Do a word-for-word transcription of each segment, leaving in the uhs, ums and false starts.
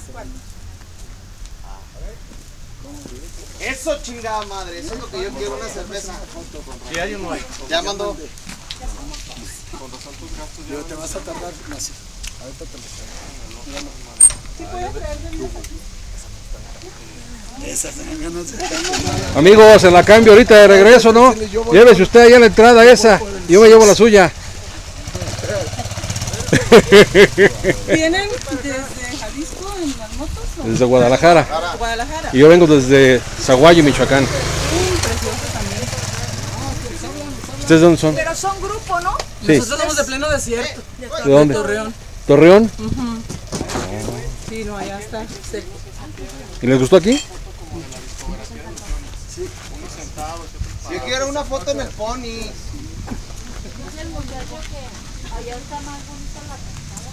Eso, chingada madre, eso es lo que yo quiero, una cerveza. ¿Sí hay o no hay? Ya mandó. Yo te vas a tardar más. Ahorita te lo Amigos, en la cambio ahorita de regreso, ¿no? Llévese usted allá la entrada esa, yo me llevo la suya. ¿Vienen desde Jalisco en las motos? ¿O? Desde Guadalajara. Guadalajara. Y yo vengo desde Zaguayo, Michoacán. Sí, precioso también. ¿Ustedes dónde son? Pero son grupo, ¿no? Sí. Nosotros somos de pleno desierto. ¿De dónde? Torreón. ¿Torreón? Uh-huh. Sí, no, allá está. Sí. ¿Y les gustó aquí? Yo quiero una foto en el pony. Dice el muchacho que allá está más bonita la cascada.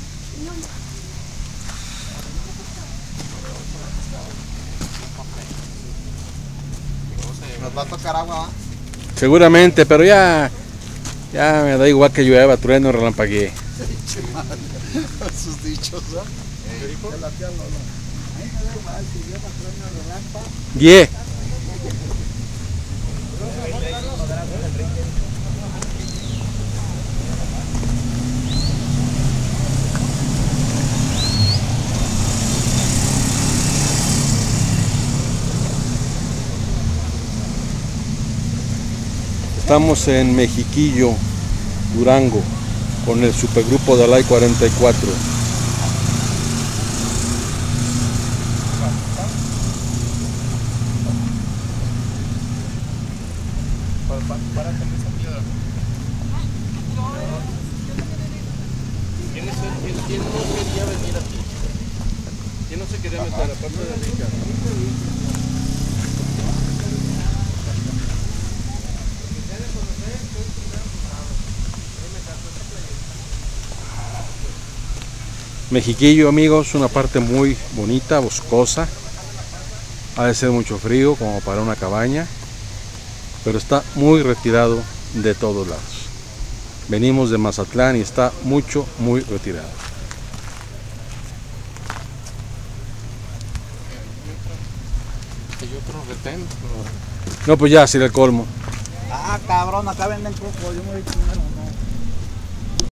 Nos va a tocar agua, ¿va? Seguramente, pero ya, ya me da igual que llueva, trueno, relampaguee. sus dichos, ¿no? Yeah. Estamos en Mexiquillo, Durango, con el supergrupo de Alay cuarenta y cuatro. ¿Quién, es el, quién, ¿Quién no quería venir aquí? ¿Quién no se quería meter aparte de Rica? Mexiquillo, amigos, una parte muy bonita, boscosa. Ha de ser mucho frío como para una cabaña, pero está muy retirado de todos lados. Venimos de Mazatlán y está mucho, muy retirado. Hay otro retén. No, pues ya, sería el colmo. Ah, cabrón, acá venden coco, yo me voy a chingar.